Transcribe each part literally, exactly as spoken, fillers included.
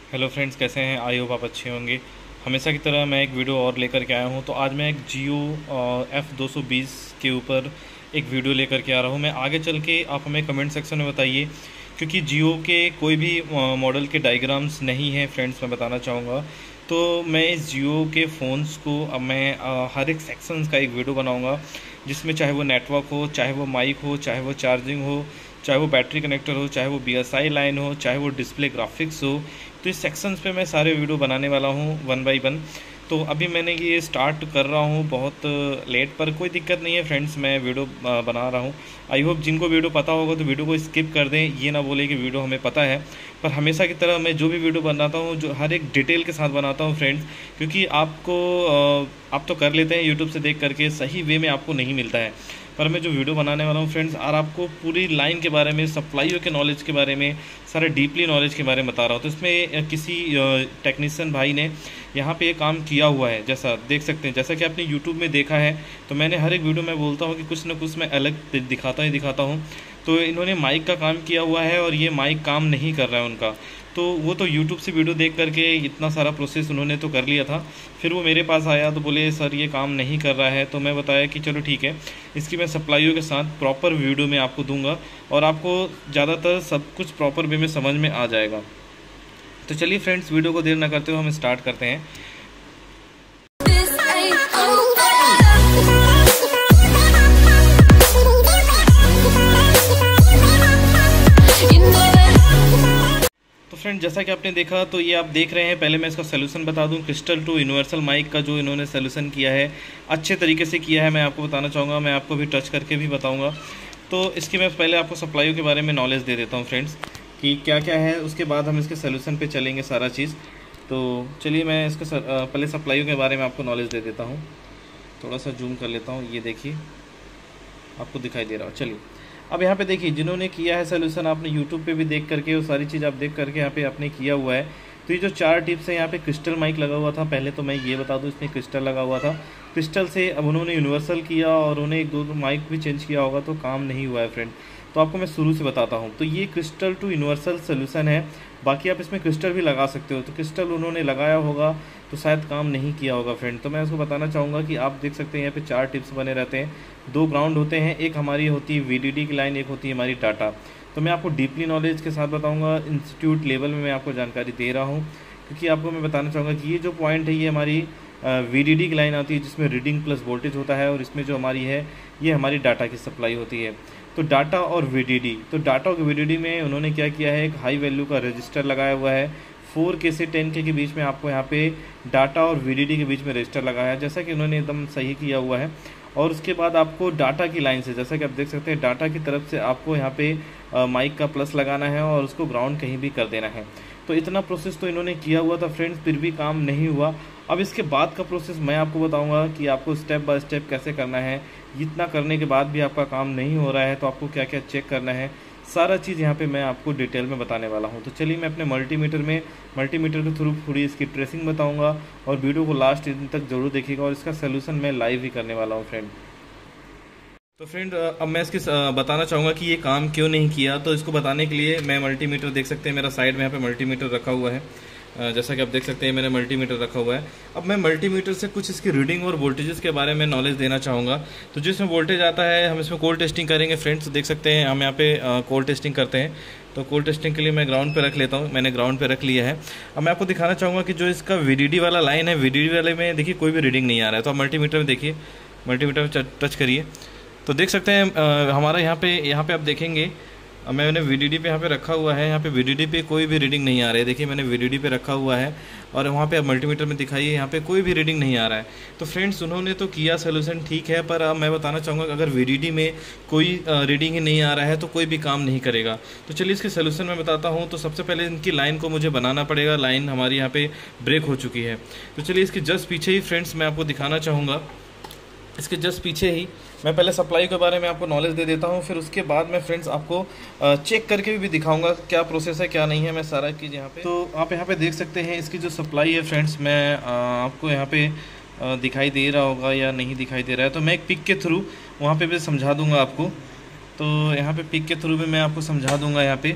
Hello friends, कैसे हैं? I hope आप अच्छे होंगे। हमेशा की तरह मैं एक वीडियो और लेकर के आया हूं। तो आज मैं एक जियो एफ़ दो सौ बीस के ऊपर एक वीडियो लेकर के आ रहा हूं। मैं आगे चल के आप हमें कमेंट सेक्शन में बताइए, क्योंकि जियो के कोई भी मॉडल के डायग्राम्स नहीं हैं फ्रेंड्स, मैं बताना चाहूँगा। तो मैं इस जियो के फ़ोन्स को अब मैं अ, हर एक सेक्शंस का एक वीडियो बनाऊँगा, जिसमें चाहे वो नेटवर्क हो, चाहे वो माइक हो, चाहे वो चार्जिंग हो, चाहे वो बैटरी कनेक्टर हो, चाहे वो बी एस आई लाइन हो, चाहे वो डिस्प्ले ग्राफिक्स हो। तो इस सेक्शंस पे मैं सारे वीडियो बनाने वाला हूँ वन बाय वन। तो अभी मैंने ये स्टार्ट कर रहा हूँ बहुत लेट, पर कोई दिक्कत नहीं है फ्रेंड्स, मैं वीडियो बना रहा हूँ। आई होप जिनको वीडियो पता होगा तो वीडियो को स्किप कर दें, ये ना बोले कि वीडियो हमें पता है। पर हमेशा की तरह मैं जो भी वीडियो बनाता हूँ, जो हर एक डिटेल के साथ बनाता हूँ फ्रेंड्स, क्योंकि आपको आप तो कर लेते हैं यूट्यूब से देख करके, सही वे में आपको नहीं मिलता है। पर मैं जो वीडियो बनाने वाला हूँ फ्रेंड्स, और आपको पूरी लाइन के बारे में, सप्लाईयों के नॉलेज के बारे में, सारे डीपली नॉलेज के बारे में बता रहा हूँ। तो इसमें किसी टेक्नीशियन भाई ने यहाँ पे ये काम किया हुआ है, जैसा देख सकते हैं, जैसा कि आपने यूट्यूब में देखा है। तो मैंने हर एक वीडियो में बोलता हूँ कि कुछ ना कुछ मैं अलग दिखाता ही दिखाता हूँ। तो इन्होंने माइक का काम किया हुआ है, और ये माइक काम नहीं कर रहा है उनका। तो वो तो यूट्यूब से वीडियो देख करके इतना सारा प्रोसेस उन्होंने तो कर लिया था। फिर वो मेरे पास आया तो बोले सर ये काम नहीं कर रहा है। तो मैं बताया कि चलो ठीक है, इसकी मैं सप्लाईयों के साथ प्रॉपर वीडियो में आपको दूंगा, और आपको ज़्यादातर सब कुछ प्रॉपर वे में समझ में आ जाएगा। तो चलिए फ्रेंड्स, वीडियो को देर ना करते हुए हम स्टार्ट करते हैं। तो फ्रेंड, जैसा कि आपने देखा, तो ये आप देख रहे हैं। पहले मैं इसका सोल्यूशन बता दूं। क्रिस्टल टू यूनिवर्सल माइक का जो इन्होंने सोल्यूशन किया है, अच्छे तरीके से किया है, मैं आपको बताना चाहूँगा। मैं आपको भी टच करके भी बताऊँगा। तो इसकी मैं पहले आपको सप्लाईयों के बारे में नॉलेज दे देता हूँ फ्रेंड्स, कि क्या क्या है। उसके बाद हम इसके सोल्यूशन पे चलेंगे सारा चीज़। तो चलिए मैं इसके पहले सप्लाईयों के बारे में आपको नॉलेज दे देता हूँ। थोड़ा सा जूम कर लेता हूँ, ये देखिए आपको दिखाई दे रहा हो। चलिए अब यहाँ पे देखिए, जिन्होंने किया है सोल्यूशन, आपने यूट्यूब पे भी देख करके वो सारी चीज़ आप देख करके यहाँ पे आपने किया हुआ है। तो ये जो चार टिप्स है, यहाँ पे क्रिस्टल माइक लगा हुआ था। पहले तो मैं ये बता दूँ, इसमें क्रिस्टल लगा हुआ था। क्रिस्टल से अब उन्होंने यूनिवर्सल किया, और उन्हें एक दो माइक भी चेंज किया होगा, तो काम नहीं हुआ है फ्रेंड। तो आपको मैं शुरू से बताता हूँ। तो ये क्रिस्टल टू यूनिवर्सल सोल्यूशन है। बाकी आप इसमें क्रिस्टल भी लगा सकते हो। तो क्रिस्टल उन्होंने लगाया होगा तो शायद काम नहीं किया होगा फ्रेंड। तो मैं उसको बताना चाहूँगा कि आप देख सकते हैं यहाँ पे चार टिप्स बने रहते हैं। दो ग्राउंड होते हैं, एक हमारी होती है वी डी डी की लाइन, एक होती है हमारी डाटा। तो मैं आपको डीपली नॉलेज के साथ बताऊँगा, इंस्टीट्यूट लेवल में मैं आपको जानकारी दे रहा हूँ, क्योंकि आपको मैं बताना चाहूँगा कि ये जो पॉइंट है, ये हमारी वी डी डी की लाइन आती है, जिसमें रीडिंग प्लस वोल्टेज होता है, और इसमें जो हमारी है, ये हमारी डाटा की सप्लाई होती है। तो डाटा और वी डी डी, तो डाटा और वी डी डी में उन्होंने क्या किया है, एक हाई वैल्यू का रजिस्टर लगाया हुआ है। फोर के से टेन के के बीच में आपको यहाँ पे डाटा और वी डी डी के बीच में रजिस्टर लगाया है, जैसा कि उन्होंने एकदम सही किया हुआ है। और उसके बाद आपको डाटा की लाइन से, जैसा कि आप देख सकते हैं, डाटा की तरफ से आपको यहाँ पे माइक का प्लस लगाना है, और उसको ग्राउंड कहीं भी कर देना है। तो इतना प्रोसेस तो इन्होंने किया हुआ था फ्रेंड्स, फिर भी काम नहीं हुआ। अब इसके बाद का प्रोसेस मैं आपको बताऊंगा कि आपको स्टेप बाय स्टेप कैसे करना है। इतना करने के बाद भी आपका काम नहीं हो रहा है, तो आपको क्या क्या चेक करना है, सारा चीज़ यहाँ पे मैं आपको डिटेल में बताने वाला हूँ। तो चलिए मैं अपने मल्टीमीटर में मल्टीमीटर के थ्रू पूरी इसकी ट्रेसिंग बताऊँगा, और वीडियो को लास्ट दिन तक जरूर देखिएगा, और इसका सोल्यूशन मैं लाइव ही करने वाला हूँ फ्रेंड। तो फ्रेंड, अब मैं इसकी बताना चाहूँगा कि ये काम क्यों नहीं किया। तो इसको बताने के लिए मैं मल्टीमीटर देख सकते हैं, मेरा साइड में यहाँ पे मल्टीमीटर रखा हुआ है, जैसा कि आप देख सकते हैं मैंने मल्टीमीटर रखा हुआ है। अब मैं मल्टीमीटर से कुछ इसकी रीडिंग और वोल्टेजेस के बारे में नॉलेज देना चाहूँगा। तो जो इसमें वोल्टेज आता है, हम इसमें कोल्ड टेस्टिंग करेंगे फ्रेंड्स। तो देख सकते हैं हम यहाँ पे कोल्ड टेस्टिंग करते हैं। तो कोल्ड टेस्टिंग के लिए मैं ग्राउंड पे रख लेता हूँ, मैंने ग्राउंड पे रख लिया है। अब मैं आपको दिखाना चाहूँगा कि जो इसका वी डी डी वाला लाइन है, वी डी डी वाले में देखिए कोई भी रीडिंग नहीं आ रहा है। तो आप मल्टीमीटर में देखिए, मल्टीमीटर में टच करिए, तो देख सकते हैं आ, हमारा यहाँ पे यहाँ पे आप देखेंगे, मैंने वी डी डी पे यहाँ पे रखा हुआ है। यहाँ पे वी डी डी पे कोई भी रीडिंग नहीं आ रही है। देखिए मैंने वी डी डी पे रखा हुआ है, और वहाँ पे अब मल्टीमीटर में दिखाइए, यहाँ पे कोई भी रीडिंग नहीं आ रहा है। तो फ्रेंड्स, उन्होंने तो किया सोल्यूशन ठीक है, पर अब मैं बताना चाहूँगा कि अगर वी डी डी में कोई रीडिंग ही नहीं आ रहा है, तो कोई भी काम नहीं करेगा। तो चलिए इसके सोल्यूशन मैं बताता हूँ। तो सबसे पहले इनकी लाइन को मुझे बनाना पड़ेगा। लाइन हमारी यहाँ पे ब्रेक हो चुकी है। तो चलिए इसके जस्ट पीछे ही फ्रेंड्स मैं आपको दिखाना चाहूँगा। इसके जस्ट पीछे ही मैं पहले सप्लाई के बारे में आपको नॉलेज दे देता हूं, फिर उसके बाद मैं फ्रेंड्स आपको चेक करके भी दिखाऊंगा क्या प्रोसेस है क्या नहीं है, मैं सारा चीज़ यहाँ पे। तो आप यहाँ पे देख सकते हैं इसकी जो सप्लाई है फ्रेंड्स, मैं आपको यहाँ पे दिखाई दे रहा होगा या नहीं दिखाई दे रहा है, तो मैं एक पिक के थ्रू वहाँ पे भी समझा दूँगा आपको। तो यहाँ पे पिक के थ्रू भी मैं आपको समझा दूँगा यहाँ पे।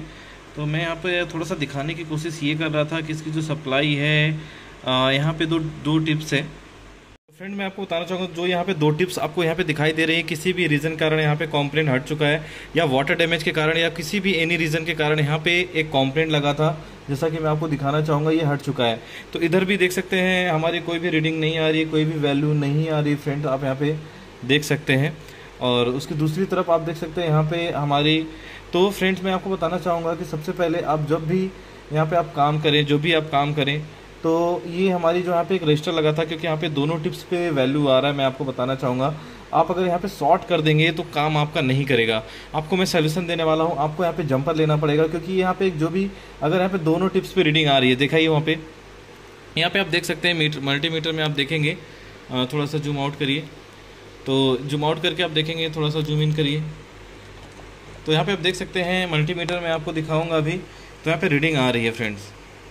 तो मैं यहाँ पे थोड़ा सा दिखाने की कोशिश ये कर रहा था कि इसकी जो सप्लाई है, यहाँ पे दो दो टिप्स है। फ्रेंड मैं आपको बताना चाहूँगा, जो यहाँ पे दो टिप्स आपको यहाँ पे दिखाई दे रही है, किसी भी रीज़न कारण यहाँ पे कॉम्प्लेंट हट चुका है, या वाटर डैमेज के कारण या किसी भी एनी रीज़न के कारण यहाँ पे एक कॉम्प्लेंट लगा था, जैसा कि मैं आपको दिखाना चाहूँगा, ये हट चुका है। तो इधर भी देख सकते हैं हमारी कोई भी रीडिंग नहीं आ रही, कोई भी वैल्यू नहीं आ रही फ्रेंड, आप यहाँ पे देख सकते हैं। और उसकी दूसरी तरफ आप देख सकते हैं यहाँ पे हमारी, तो फ्रेंड्स मैं आपको बताना चाहूँगा कि सबसे पहले आप जब भी यहाँ पे आप काम करें, जो भी आप काम करें, तो ये हमारी जो यहाँ पे एक रजिस्टर लगा था, क्योंकि यहाँ पे दोनों टिप्स पे वैल्यू आ रहा है, मैं आपको बताना चाहूँगा। आप अगर यहाँ पे शॉर्ट कर देंगे तो काम आपका नहीं करेगा। आपको मैं सोल्यूशन देने वाला हूँ, आपको यहाँ पे जंपर लेना पड़ेगा, क्योंकि यहाँ पे जो भी अगर यहाँ पे दोनों टिप्स पे रीडिंग आ रही है, दिखाइए वहाँ पे, यहाँ पे आप देख सकते हैं मीटर मल्टीमीटर में आप देखेंगे, थोड़ा सा जूम आउट करिए, तो जूम आउट करके आप देखेंगे, थोड़ा सा जूम इन करिए, तो यहाँ पे आप देख सकते हैं मल्टीमीटर में आपको दिखाऊंगा अभी, तो यहाँ पे रीडिंग आ रही है फ्रेंड्स।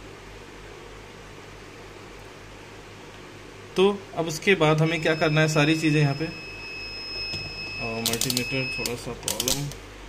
तो अब उसके बाद हमें क्या करना है, सारी चीज़ें यहाँ पे, मल्टीमीटर थोड़ा सा प्रॉब्लम,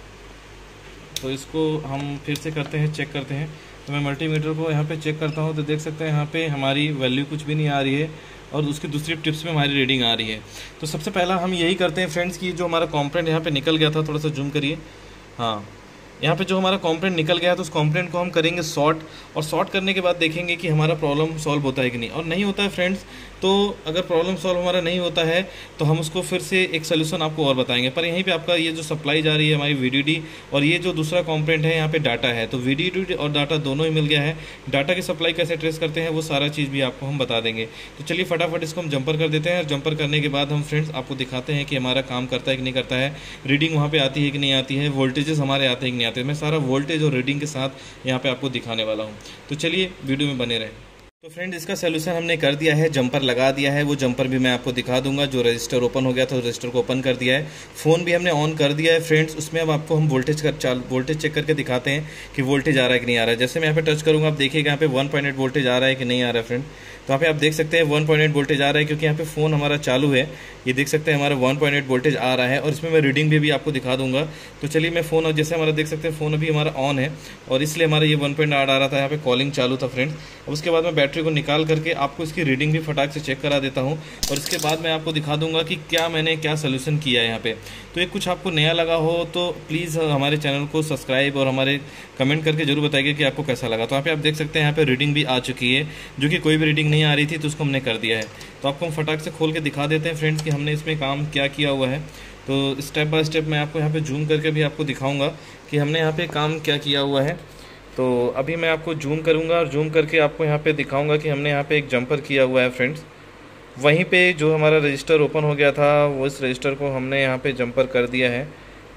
तो इसको हम फिर से करते हैं, चेक करते हैं। तो मैं मल्टीमीटर को यहाँ पे चेक करता हूँ, तो देख सकते हैं यहाँ पे हमारी वैल्यू कुछ भी नहीं आ रही है, और उसकी दूसरी टिप्स में हमारी रीडिंग आ रही है। तो सबसे पहला हम यही करते हैं फ्रेंड्स कि जो हमारा कॉम्प्लेंट यहाँ पे निकल गया था, थोड़ा सा जूम करिए, हाँ यहाँ पे जो हमारा कॉम्प्लेंट निकल गया है, तो उस कॉम्प्लेंट को हम करेंगे शॉर्ट, और शॉर्ट करने के बाद देखेंगे कि हमारा प्रॉब्लम सॉल्व होता है कि नहीं, और नहीं होता है फ्रेंड्स। तो अगर प्रॉब्लम सॉल्व हमारा नहीं होता है तो हम उसको फिर से एक सोल्यूशन आपको और बताएंगे। पर यहीं पे आपका ये जो सप्लाई जा रही है हमारी वीडीडी, और ये जो दूसरा कॉम्प्लेंट है यहाँ पे डाटा है, तो वीडीडी और डाटा दोनों ही मिल गया है। डाटा की सप्लाई कैसे ट्रेस करते हैं वो सारा चीज़ भी आपको हम बता देंगे। तो चलिए फटाफट इसको हम जंपर कर देते हैं, और जंपर करने के बाद हम फ्रेंड्स आपको दिखाते हैं कि हमारा काम करता है कि नहीं करता है, रीडिंग वहाँ पर आती है कि नहीं आती है, वोल्टेजेस हमारे आते हैं कि नहीं आते। मैं सारा वोल्टेज और रीडिंग के साथ यहाँ पे आपको दिखाने वाला हूँ, तो चलिए वीडियो में बने रहें। तो फ्रेंड इसका सोल्यूशन हमने कर दिया है, जंपर लगा दिया है, वो जंपर भी मैं आपको दिखा दूंगा। जो रजिस्टर ओपन हो गया था, रजिस्टर को ओपन कर दिया है, फ़ोन भी हमने ऑन कर दिया है फ्रेंड्स। उसमें अब आपको हम वोल्टेज कर चाल वोल्टेज चेक करके दिखाते हैं कि वोल्टेज आ रहा है कि नहीं आ रहा है। जैसे मैं यहाँ पे टच करूँगा, आप देखिएगा यहाँ पे वन पॉइंट एट वोल्टेज आ रहा है कि नहीं आ रहा है फ्रेंड। तो यहाँ पे आप देख सकते हैं वन पॉइंट एट वोल्टेज आ रहा है, क्योंकि यहाँ पे फ़ोन हमारा चालू है। ये देख सकते हैं हमारा वन पॉइंट एट वोल्टेज आ रहा है, और इसमें मैं रीडिंग भी, भी आपको दिखा दूंगा। तो चलिए मैं फ़ोन, जैसे हमारा देख सकते हैं फ़ोन अभी हमारा ऑन है, और इसलिए हमारा ये वन पॉइंट आठ आ रहा था, यहाँ पे कॉलिंग चालू था फ्रेंड्स। अब उसके बाद मैं बैटरी को निकाल करके आपको इसकी रीडिंग भी फटाक से चेक करा देता हूँ, और इसके बाद मैं आपको दिखा दूंगा कि क्या मैंने क्या सोल्यूशन किया है यहाँ पे। तो ये कुछ आपको नया लगा हो तो प्लीज़ हमारे चैनल को सब्सक्राइब और हमारे कमेंट करके जरूर बताइए कि आपको कैसा लगा। तो यहाँ पे आप देख सकते हैं यहाँ पे रीडिंग भी आ चुकी है, जो कि कोई भी रीडिंग नहीं आ रही थी, तो उसको हमने कर दिया है। तो आपको हम फटाक से खोल के दिखा देते हैं फ्रेंड्स कि हमने इसमें काम क्या किया हुआ है। तो स्टेप बाय स्टेप मैं आपको यहाँ पे जूम करके भी आपको दिखाऊंगा कि हमने यहाँ पे काम क्या किया हुआ है। तो अभी मैं आपको जूम करूँगा, और जूम करके आपको यहाँ पे दिखाऊंगा कि हमने यहाँ पे एक जंपर किया हुआ है फ्रेंड्स। वहीं पे जो हमारा रजिस्टर ओपन हो गया था, वो इस रजिस्टर को हमने यहाँ पे जंपर कर दिया है।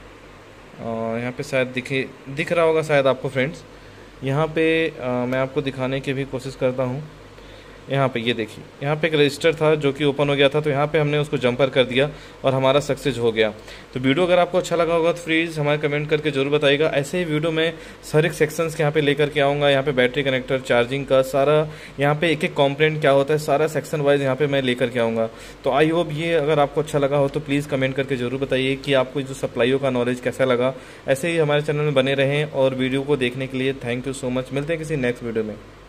और यहाँ पे शायद दिखे दिख रहा होगा शायद आपको फ्रेंड्स। यहाँ पे आ, मैं आपको दिखाने की भी कोशिश करता हूँ। यहाँ पे ये देखिए, यहाँ पे एक रजिस्टर था जो कि ओपन हो गया था, तो यहाँ पे हमने उसको जंपर कर दिया और हमारा सक्सेस हो गया। तो वीडियो अगर आपको अच्छा लगा होगा तो प्लीज़ हमारे कमेंट करके जरूर बताइएगा। ऐसे ही वीडियो में सारे सेक्शंस के यहाँ पे लेकर के आऊँगा। यहाँ पे बैटरी कनेक्टर, चार्जिंग का सारा, यहाँ पे एक एक कॉम्पोनेंट क्या होता है, सारा सेक्शन वाइज यहाँ पे मैं लेकर के आऊँगा। तो आई होप ये अगर आपको अच्छा लगा हो तो प्लीज़ कमेंट करके जरूर बताइए कि आपको जो सप्लाईयों का नॉलेज कैसा लगा। ऐसे ही हमारे चैनल में बने रहें, और वीडियो को देखने के लिए थैंक यू सो मच। मिलते हैं किसी नेक्स्ट वीडियो में।